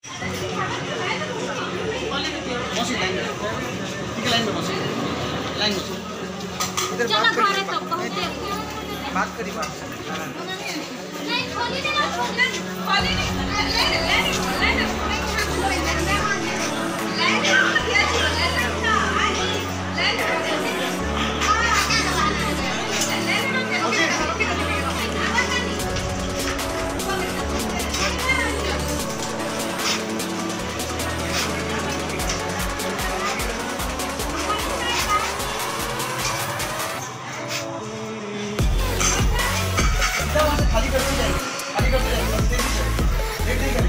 बसी लाइन में ठीक लाइन में बसी लाइन में इधर बात करी बात नहीं खोली नहीं खोली नहीं खाली करते जाएंगे देख करेंगे